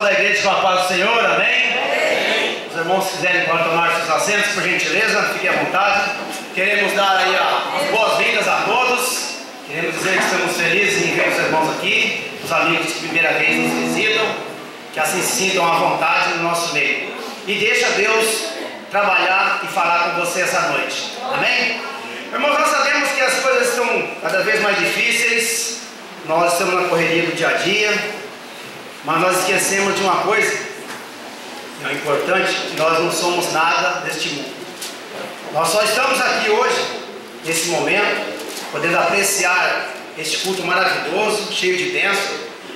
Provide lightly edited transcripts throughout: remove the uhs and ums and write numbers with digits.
da igreja com a paz do Senhor, amém? Amém. Os irmãos, se quiserem, podem tomar seus assentos, por gentileza, fiquem à vontade. Queremos dar aí as boas-vindas a todos. Queremos dizer que estamos felizes em ver os irmãos aqui, os amigos que primeira vez nos visitam, que assim se sintam à vontade no nosso meio. E deixa Deus trabalhar e falar com você essa noite, amém? Irmãos, nós sabemos que as coisas estão cada vez mais difíceis, nós estamos na correria do dia a dia. Mas nós esquecemos de uma coisa, que é importante, que nós não somos nada deste mundo. Nós só estamos aqui hoje, nesse momento, podendo apreciar este culto maravilhoso, cheio de bênção,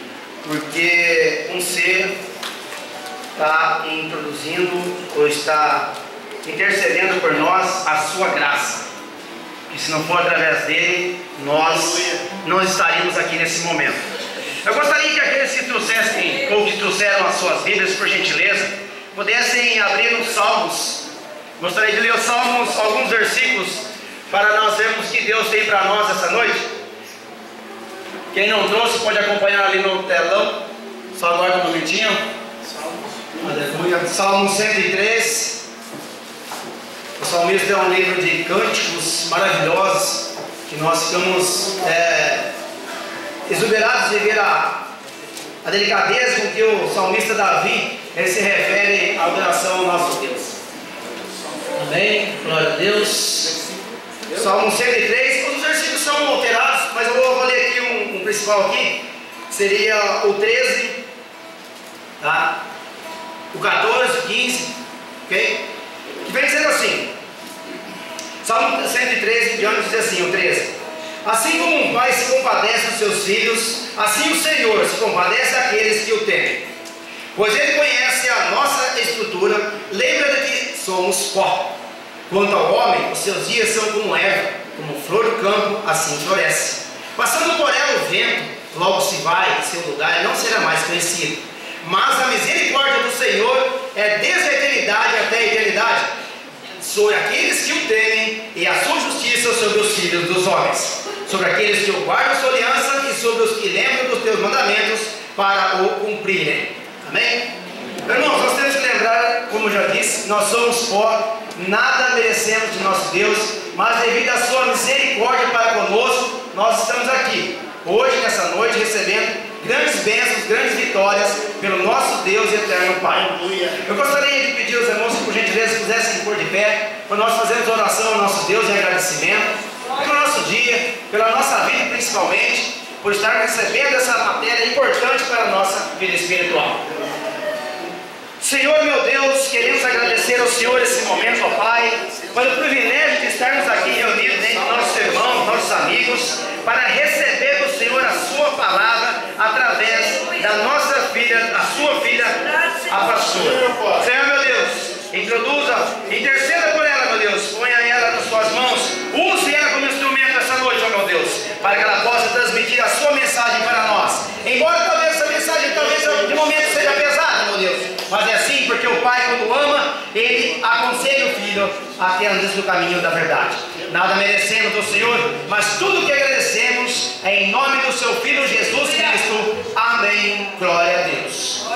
porque um ser está introduzindo ou está intercedendo por nós a sua graça. E se não for através dele, nós não estaríamos aqui nesse momento. Eu gostaria que aqueles que trouxessem, ou que trouxeram as suas Bíblias, por gentileza, pudessem abrir nos Salmos. Gostaria de ler os Salmos, alguns versículos, para nós vermos o que Deus tem para nós essa noite. Quem não trouxe pode acompanhar ali no telão. Só aguarda um momentinho. Aleluia. Salmo 103. O salmista é um livro de cânticos maravilhosos, que nós ficamos exuberados de ver a delicadeza com que o salmista Davi ele se refere à adoração ao nosso Deus. Amém? Glória a Deus. Salmo 103, os versículos são alterados, mas eu vou ler aqui um principal aqui, seria o 13, tá? O 14, 15, ok? Que vem dizendo assim, Salmo 113 em diante diz assim, o 13: assim como um pai se compadece dos seus filhos, assim o Senhor se compadece daqueles que o temem. Pois Ele conhece a nossa estrutura, lembra de que somos pó. Quanto ao homem, os seus dias são como erva, como flor do campo, assim floresce. Passando por ela o vento, logo se vai, e seu lugar não será mais conhecido. Mas a misericórdia do Senhor é desde a eternidade até a eternidade sobre aqueles que o temem, e a sua justiça sobre os filhos dos homens, sobre aqueles que o guardam sua aliança e sobre os que lembram dos teus mandamentos para o cumprirem. Amém? Irmãos, nós temos que lembrar, como já disse, nós somos pó, nada merecemos de nosso Deus, mas devido à sua misericórdia para conosco, nós estamos aqui, hoje, nessa noite, recebendo grandes bênçãos, grandes vitórias pelo nosso Deus e eterno Pai. Eu gostaria de pedir aos irmãos que por gentileza pudessem pôr de pé, para nós fazermos oração ao nosso Deus em agradecimento, pelo nosso dia, pela nossa vida principalmente, por estar recebendo essa matéria importante para a nossa vida espiritual. Senhor meu Deus, queremos agradecer ao Senhor esse momento, ó Pai, pelo privilégio de estarmos aqui reunidos entre nossos irmãos, nossos amigos, para receber do Senhor a sua palavra através da nossa filha, a sua filha, a pastora. Senhor meu Deus, introduza, interceda por ela, meu Deus, ponha ela nas suas mãos, use ela como instrumento essa noite, ó meu Deus, para que ela possa transmitir a sua mensagem para nós. Embora talvez essa mensagem de momento seja pesada, meu Deus, mas é assim porque o Pai, quando ama, Ele aconselha o Filho a que andes no caminho da verdade. Nada merecemos do Senhor, mas tudo que agradecemos é em nome do seu Filho Jesus Cristo. Amém. Glória a Deus.